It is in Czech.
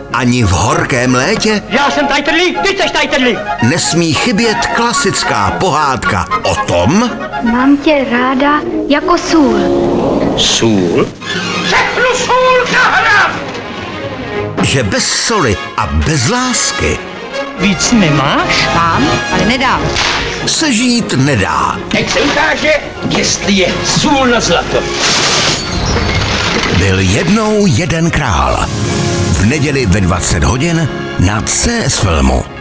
Ani v horkém létě? Já jsem tady trlík, ty seš tady trlík. Nesmí chybět klasická pohádka o tom... Mám tě ráda jako sůl. Sůl? Řeknu sůl na hrad! Že bez soli a bez lásky Víc nemáš? Mám, ale nedám. se žít nedá. Teď se ukáže, jestli je sůl na zlato. Byl jednou jeden král. V neděli ve 20 hodin na CS Filmu.